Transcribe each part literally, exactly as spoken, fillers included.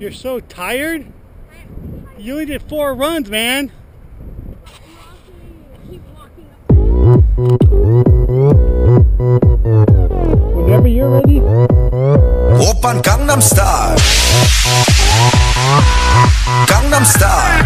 You're so tired? You only did four runs, man. Whenever you're ready. 오빤 강남 스타일. 강남 스타일.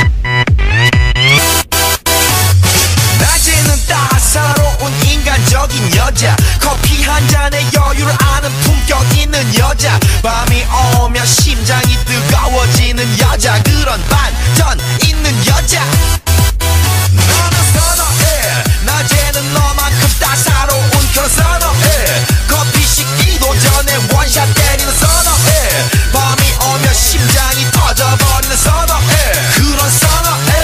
낮에는 따사로운 인간적인 여자. 커피 한 잔에 여유를 아는 품격 있는 여자. 밤이 오면 심장이 뜨거워지는 여자. 그런 반전 있는 여자. 나는 선호해. 낮에는 너만큼 따사로운 그런 선호해. 커피 식기도 전에 원샷 때리는 선호해. 밤이 오면 심장이 터져버리는 선호해. 그런 선호해.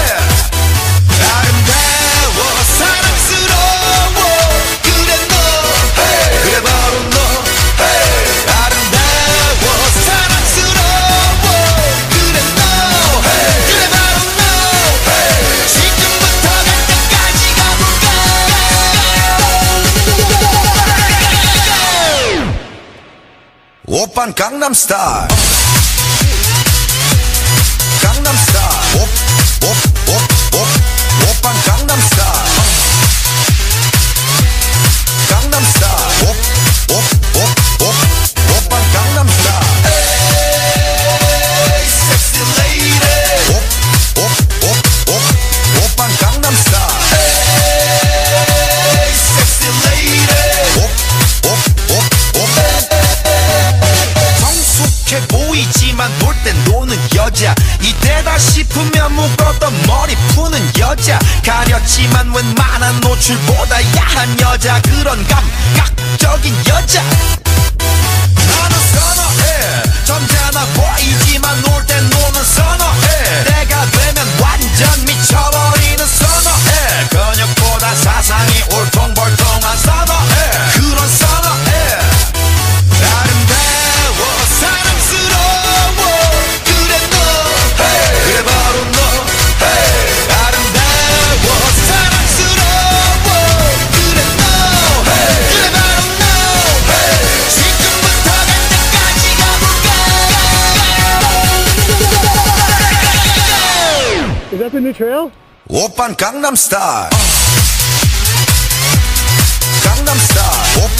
아름다워 사랑스러워 그래 너 hey. 그래 바로 너 hey. 아름다워 사랑스러워 그래 너 hey. 그래 바로 너 hey. 지금부터 갈 때까지 가볼까. 오빤 강남 스타일. 강남 스타일. 오, 오, 오, 오. 오빤 강남 스타일. 강남 스타일. 오, 오, 오, 오. 오빤 강남 스타일. 에이, 섹시 레이디. 오, 오, 오, 오. 오빤 강남 스타일. 에이, 섹시 레이디. 오, 오, 오, 오. 성숙해 보이지만 놀 땐 노는 여자. 이때다 싶으면 묶었던 머리 푸는 여자. 가렸지만 웬만한 노출보다 야한 여자. 그런 감각적인 여자. 나는 선호해. 점잖아 보이지만 놀 땐 노는 선호해. 때가 되면 완전 미쳐버리는 선호해. 근육보다 사상이 울퉁불퉁한 선호해. 그런 선호해. 아름다워 사랑스러워 그래 너 hey. 그래 바로 너 hey. 아름다워 사랑스러워 그래 너 hey. 그래 바로 너 hey. 지금부터 갈 때까지 가볼까. Is that the new trail? 오빤 강남 스타일. 강남 스타일.